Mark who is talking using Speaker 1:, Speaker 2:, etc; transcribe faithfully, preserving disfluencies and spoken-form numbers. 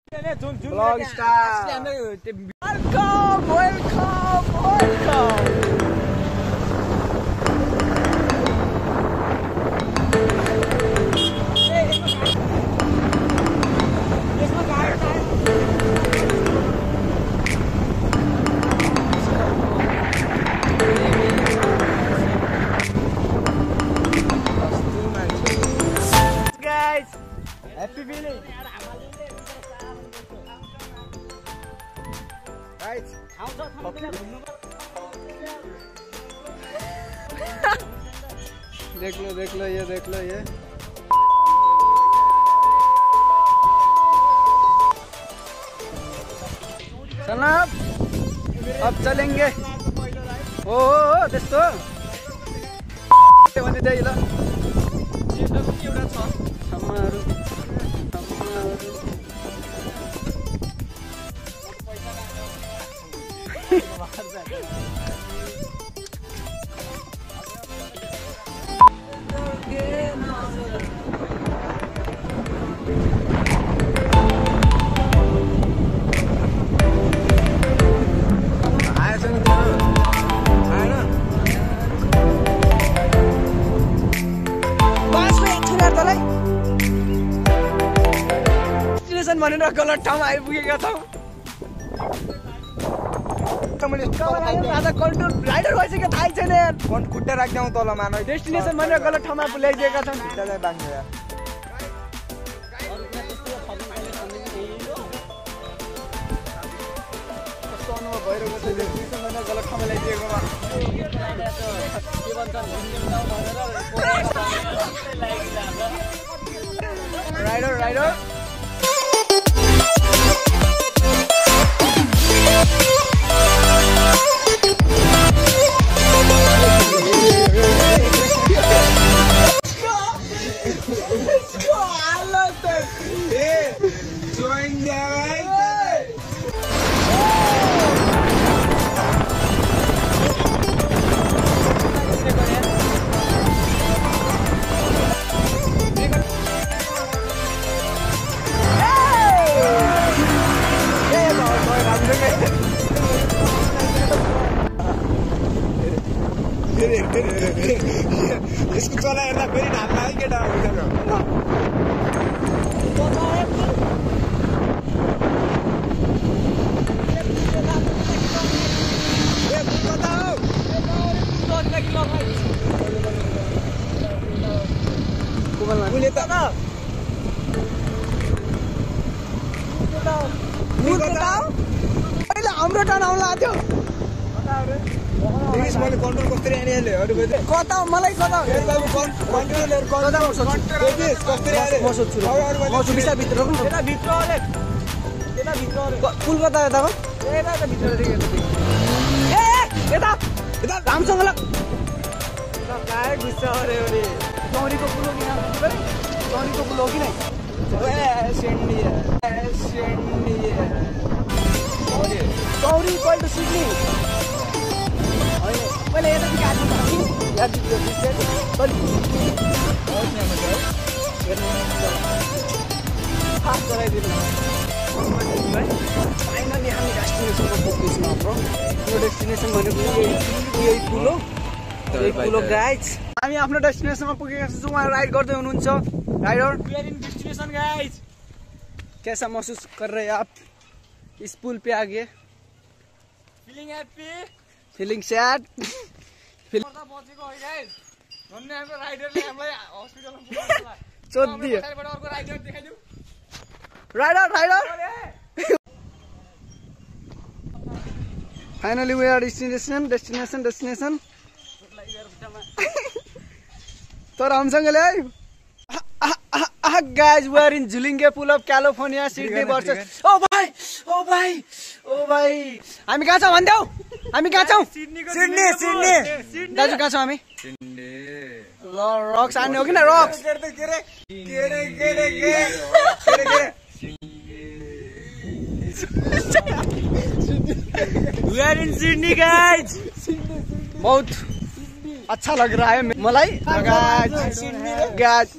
Speaker 1: Vlog start. Welcome, welcome, welcome. Guys, happy feeling. Guys, देख लो देख लो ये देख लो ये चलना अब चलेंगे ओ त्यस्तो भन्दै त्यही ल सम्माहरू भनेर गलत ठाउँमा आइपुगेका छौँ आज कन्ट्रोल राइडर भइसक्यो थाहै छैन खुट्टा राख्दै आउँ तल मानव डेस्टिनेसन भनेर गलत ठाउँमा ल्याइदिएका छन् खुट्टालाई बाँध्यो यार कस्तो अनुभव भइरहेको छ डेस्टिनेसन भनेर गलत ठाउँमा ल्याइदिएकोमा राइडर राइडर यसको चला हेर्दा फेरि ढाल्ला है केटा हाम्रो टर्न आउनु लाग्थ्यो मैले कन्ट्रोल कसरी आनिहाल्यो अरू कता मलाई कता म सोध्छु म सुबिस्ता भित्र पुल कता यताको ए यता यता रामसँग ल काय गुस्सा अरे अरे चौरीको पुल हो कि चौरीको पुल हो कि नै चौरी इक्वल टु सिडनी मैले यता फाइनली हामी डेस्टिनेसनमा पुग्दैछौँ हाम्रो यो डेस्टिनेसन भनेको यही कुलो यही कुलो गाइज हामी आफ्नो डेस्टिनेसनमा पुगेका छौँ उहाँ राइड गर्दै हुनुहुन्छ rider we are in destination guys कैसा महसुस कर रहे हैं आप इस पुल पे आगे feeling happy feeling sad rider rider finally we are destination destination destination तर हमसँग ल्याइ guys we are in Julinge pull of California Sydney versus oh भाइ ओ भाइ ओ भाइ हामी कहाँ छौं भन्देऊ हामी कहाँ छौं सिडनी सिडनी दाजु कहाँ छौं हामी सिडनी ल रक्स आन्ने हो किन रक्स के रे के रे के रे के रे के we are in Sydney guys बहुत अच्छा लग रहा है मलाई गाइस